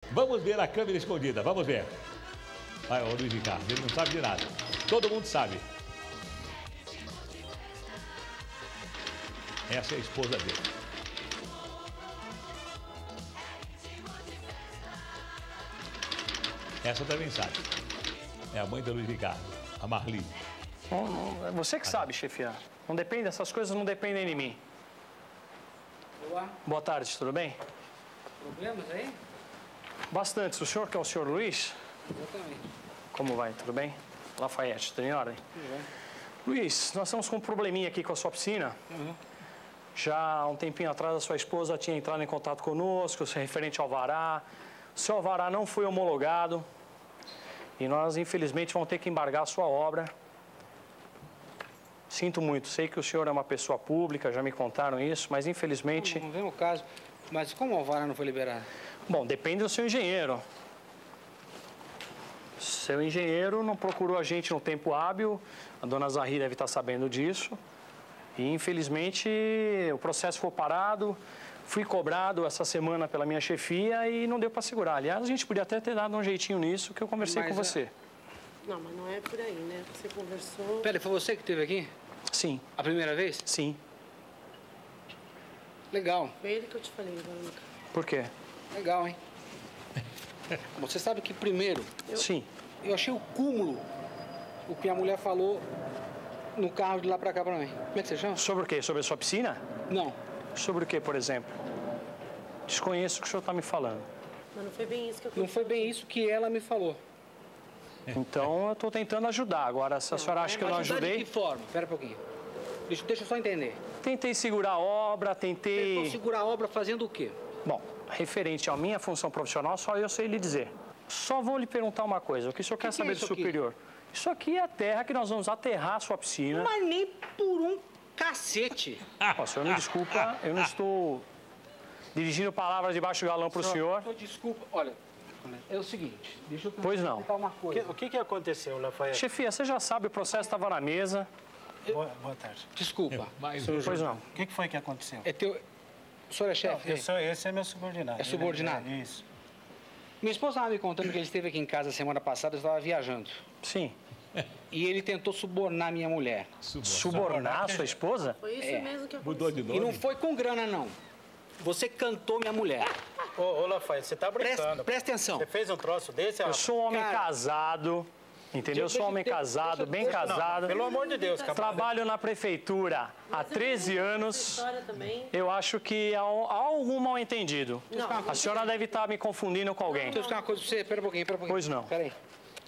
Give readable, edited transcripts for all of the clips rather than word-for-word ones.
Vamos ver a câmera escondida, vamos ver. Vai, o Luiz Ricardo, ele não sabe de nada. Todo mundo sabe. Essa é a esposa dele. Essa também sabe. É a mãe do Luiz Ricardo, a Marli. Você que sabe, chefia. Não depende, essas coisas não dependem de mim. Olá. Boa tarde, tudo bem? Problemas aí? Bastante. O senhor que é o senhor Luiz? Exatamente. Como vai? Tudo bem? Lafayette, tudo em ordem? Tudo bem. Luiz, nós estamos com um probleminha aqui com a sua piscina. Já há um tempinho atrás, a sua esposa tinha entrado em contato conosco, referente ao alvará. O seu alvará não foi homologado e nós, infelizmente, vamos ter que embargar a sua obra. Sinto muito, sei que o senhor é uma pessoa pública, já me contaram isso, mas infelizmente... Não vem o caso. Mas como o alvará não foi liberado? Bom, depende do seu engenheiro. Seu engenheiro não procurou a gente no tempo hábil, a dona Zahri deve estar sabendo disso. E, infelizmente, o processo foi parado, fui cobrado essa semana pela minha chefia e não deu para segurar. Aliás, a gente podia até ter dado um jeitinho nisso, que eu conversei com você. Não, mas não é por aí, né? Você conversou... Peraí, foi você que esteve aqui? Sim. A primeira vez? Sim. Legal. Foi ele que eu te falei, Verônica. Por quê? Legal, hein? Você sabe que primeiro... Sim. Eu achei o cúmulo o que a mulher falou no carro de lá pra cá pra mim. Como é que você chama? Sobre o quê? Sobre a sua piscina? Não. Sobre o quê, por exemplo? Desconheço o que o senhor está me falando. Mas não foi bem isso que eu Não foi bem isso que ela me falou. Então, eu estou tentando ajudar. Agora, se a senhora acha que eu não Ajudar ajudei... de que forma? Espera um pouquinho. Deixa eu só entender. Tentei segurar a obra, Tentou tentei... segurar a obra fazendo o quê? Bom, referente à minha função profissional, só eu sei lhe dizer. Só vou lhe perguntar uma coisa. O que o senhor quer saber do superior? Isso aqui é a terra que nós vamos aterrar a sua piscina. Mas nem por um cacete. Ó, o senhor me desculpa, eu não estou dirigindo palavras de baixo galão para o senhor. Desculpa, olha, é o seguinte, deixa eu Pois não. perguntar uma coisa. O que aconteceu, Lafayette? Chefia, você já sabe, o processo estava na mesa. Boa tarde. Desculpa. Pois não. O que foi que aconteceu? É teu... O senhor é chefe? Esse é meu subordinado. É subordinado? Isso. Minha esposa estava me contando que ele esteve aqui em casa semana passada, eu estava viajando. Sim. E ele tentou subornar minha mulher. Subornar a sua esposa? Foi isso mesmo que aconteceu. Mudou de nome? E não foi com grana, não. Você cantou minha mulher. Ô, Lafayette, você tá brincando. Presta atenção. Você fez um troço desse? Eu sou um homem Cara, casado, entendeu? Eu sou um homem casado, bem casado. Pelo amor de Deus, camarada. Trabalho na prefeitura há 13 anos. História também. Eu acho que há algum mal entendido. A senhora deve estar me confundindo com alguém. Deixa eu explicar uma coisa pra você. Espera um pouquinho, espera um pouquinho. Pois não. Espera aí.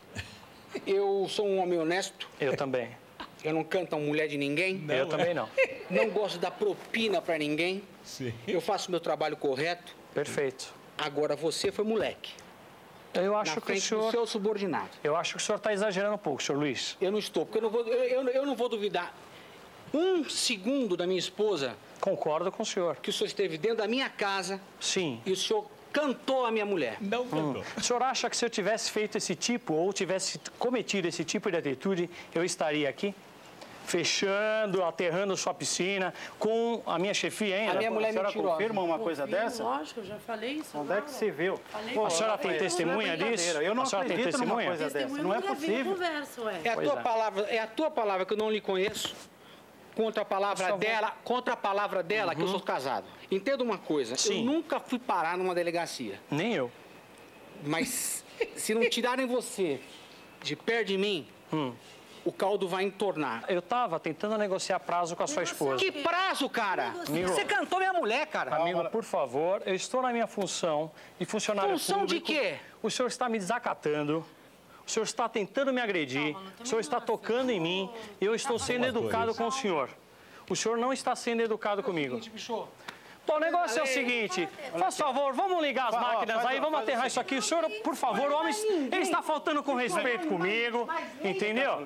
Eu sou um homem honesto. Eu também. Eu não canto a mulher de ninguém. Eu também não. Não gosto da propina pra ninguém. Sim. Eu faço meu trabalho correto. Perfeito. Agora você foi moleque. Eu Na acho que o frente do senhor... seu subordinado. Eu acho que o senhor está exagerando um pouco, senhor Luiz. Eu não estou, porque eu não vou duvidar um segundo da minha esposa Concordo com o senhor. que o senhor esteve dentro da minha casa Sim. e o senhor cantou a minha mulher. Não cantou. O senhor acha que se eu tivesse feito esse tipo, ou tivesse cometido esse tipo de atitude, eu estaria aqui? Fechando, aterrando sua piscina, com a minha chefia ainda? A minha mulher A senhora mentirosa. confirma uma coisa Confirmo, dessa? Lógico, eu já falei isso. Onde é que se viu? Falei A senhora tem testemunha disso? Eu não A senhora tem acredito numa testemunha? coisa dessa. Não é possível. Conversa, ué. É a Pois tua é. palavra, é a tua palavra que eu não lhe conheço contra a palavra dela, que eu sou casado. Entenda uma coisa, Sim. eu nunca fui parar numa delegacia, Nem eu. mas se não tirarem você de perto de mim, o caldo vai entornar. Eu estava tentando negociar prazo com a sua esposa. Que prazo, cara? Amigo. Você cantou minha mulher, cara. Amigo, por favor, eu estou na minha função de funcionário Função de público. quê? O senhor está me desacatando. O senhor está tentando me agredir. O senhor está tocando em mim. Eu estou sendo educado com o senhor. O senhor não está sendo educado comigo. Bicho. Bom, o negócio é o seguinte, faz favor, vamos ligar as máquinas aí, vamos aterrar isso aqui. O senhor, por favor, homem, ele está faltando com respeito comigo, entendeu?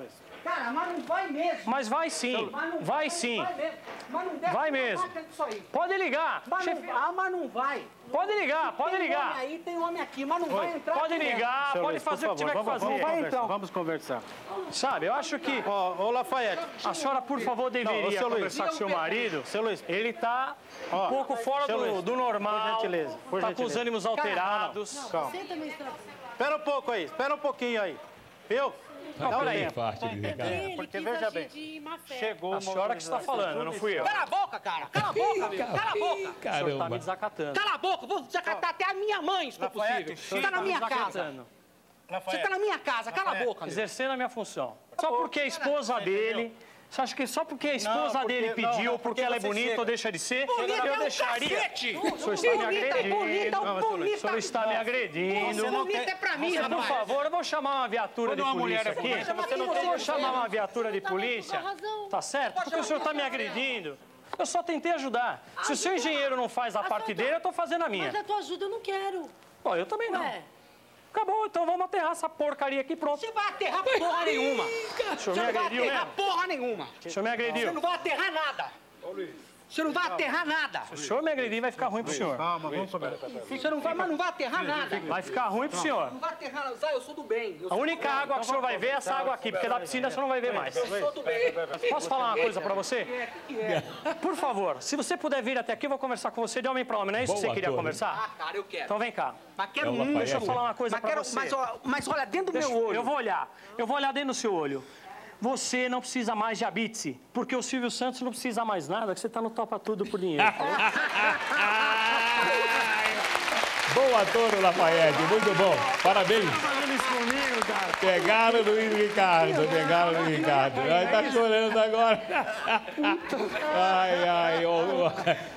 Cara, mas não vai mesmo. Mas vai sim, vai sim. Mas não deve Vai mesmo. Isso aí. Pode ligar. Mas não vai. Pode ligar, pode Tem ligar. homem aí, tem homem aqui, mas não vai entrar. Pode aqui mesmo. ligar, Seu pode Luiz, fazer por o que tiver que favor, fazer. Vai então. Vamos conversar. Sabe, eu acho que Ô, Lafayette. a senhora, por favor, deveria seu Luiz. conversar com seu marido. Seu Luiz. Ele tá um Ó, pouco fora seu do, Luiz, do normal. por gentileza, por tá com os gentileza. ânimos alterados. Calma. Você também está... Espera um pouco aí, espera um pouquinho aí. Viu? Não, Dá um tem tempo. parte de Ricardo. Ele porque quis veja agir bem, de má fé. Chegou A senhora que está falando, não fui eu. Cala a boca, cara. Cala a boca, meu. Cala a boca. O senhor tá Caramba. me desacatando. Cala a boca. Vou desacatar até a minha mãe, se for Lafayette, possível. Você tá na minha casa. Desacatando. Você tá na minha casa. Cala a boca, meu. Exercendo a minha função. Só porque a esposa dele... Você acha que só porque a esposa dele pediu, não, porque ela é você bonita chega. ou deixa de ser, Bonita é eu um deixaria... cacete. O senhor está me agredindo. Bonita, O bonita. senhor está me agredindo. Bonita é pra mim, Por rapaz. favor, eu vou chamar uma viatura de Quando uma polícia mulher é aqui. bonita, você não Eu tem vou que chamar uma viatura de Tá polícia. com razão. Tá certo? Porque o senhor está me agredindo. Eu só tentei ajudar. Se o seu engenheiro não faz a parte dele, eu estou fazendo a minha. Mas a tua ajuda eu não quero. Bom, eu também não. Ué, Acabou, então vamos aterrar essa porcaria aqui, pronto. Você vai aterrar porra nenhuma. O senhor Você me não vai agrediu aterrar mesmo? porra nenhuma. O senhor me Você agrediu. não vai aterrar nada. Você não vai aterrar nada. Se o senhor me agredir, vai ficar ruim pro senhor. Calma, vamos conversar. Você não vai, mas não vai aterrar nada. Vai ficar ruim pro senhor. Não vai aterrar nada. Zé, eu sou do bem. Eu A única água que o senhor vai ver é essa água aqui, porque da piscina o senhor não vai ver mais. sou do bem. Posso falar uma coisa pra você? Por favor, se você puder vir até aqui, eu vou conversar com você de homem pra homem. Não é isso que você Boa, queria Tony. conversar? Ah, cara, eu quero. Então vem cá. Mas quero É o muito. Lafayette. Deixa eu falar uma coisa Mas, pra quero, você. mas olha, dentro do Deixa- meu olho. Eu vou olhar. Eu vou olhar dentro do seu olho. Você não precisa mais de Abitse, porque o Silvio Santos não precisa mais nada, que você tá no Topa Tudo por dinheiro. Boa, Toro Lafayette, muito bom. Parabéns. Fazendo isso comigo, cara. Pegaram o Luiz Ricardo, pegaram o Luiz Ricardo. Ai, tá chorando agora. Ai, ai, ô,